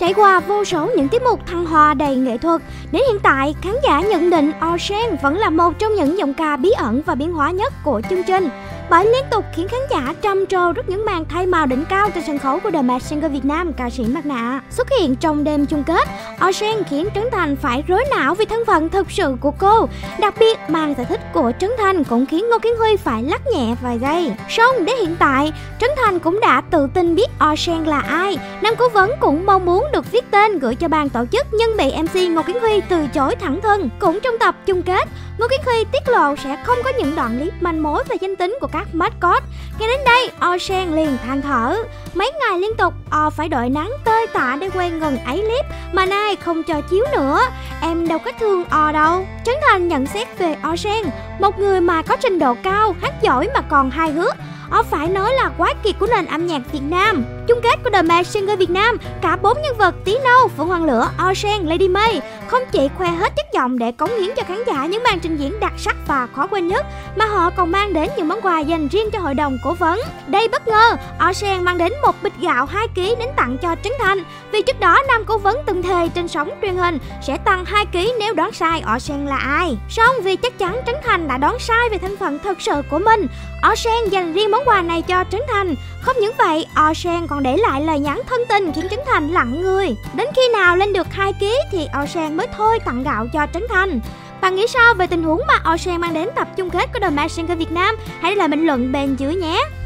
Trải qua vô số những tiết mục thăng hoa đầy nghệ thuật, đến hiện tại khán giả nhận định Ocean vẫn là một trong những giọng ca bí ẩn và biến hóa nhất của chương trình, bởi liên tục khiến khán giả trầm trồ trước những màn thay màu đỉnh cao trên sân khấu của The Masked Singer Việt Nam, ca sĩ mặt nạ. Xuất hiện trong đêm chung kết, Ocean khiến Trấn Thành phải rối não vì thân phận thực sự của cô. Đặc biệt, màn giải thích của Trấn Thành cũng khiến Ngô Kiến Huy phải lắc nhẹ vài giây. Song đến hiện tại, Trấn Thành cũng đã tự tin biết Ocean là ai. Nam cố vấn cũng mong muốn được viết tên gửi cho ban tổ chức, nhưng bị MC Ngô Kiến Huy từ chối thẳng thừng. Cũng trong tập chung kết, Ngô Kiến Huy tiết lộ sẽ không có những đoạn clip manh mối về danh tính của các mascot. Nghe đến đây, Ocean liền than thở. Mấy ngày liên tục, phải đợi nắng tơi tả để quay ngần ấy clip, mà nay không cho chiếu nữa. Em đâu có thương đâu. Trấn Thành nhận xét về Ocean, một người mà có trình độ cao, hát giỏi mà còn hài hước. Phải nói là quái kiệt của nền âm nhạc Việt Nam. Chung kết của The Masked Singer Việt Nam, cả 4 nhân vật Tí Nâu, Phượng Hoàng Lửa, Ocean, Lady May không chỉ khoe hết chất giọng để cống hiến cho khán giả những màn trình diễn đặc sắc và khó quên nhất, mà họ còn mang đến những món quà dành riêng cho hội đồng cố vấn. Đây bất ngờ, Ocean mang đến một bịch gạo 2 kg đến tặng cho Trấn Thành, vì trước đó nam cố vấn từng thề trên sóng truyền hình sẽ tăng 2 kg nếu đoán sai Ocean là ai. Song vì chắc chắn Trấn Thành đã đoán sai về thân phận thật sự của mình, Ocean dành riêng món quà này cho Trấn Thành. Không những vậy, Ocean còn để lại lời nhắn thân tình khiến Trấn Thành lặng người. Đến khi nào lên được 2 kg thì Ocean mới thôi tặng gạo cho Trấn Thành. Bạn nghĩ sao về tình huống mà Ocean mang đến tập chung kết của The Masked Singer Việt Nam? Hãy để lại bình luận bên dưới nhé.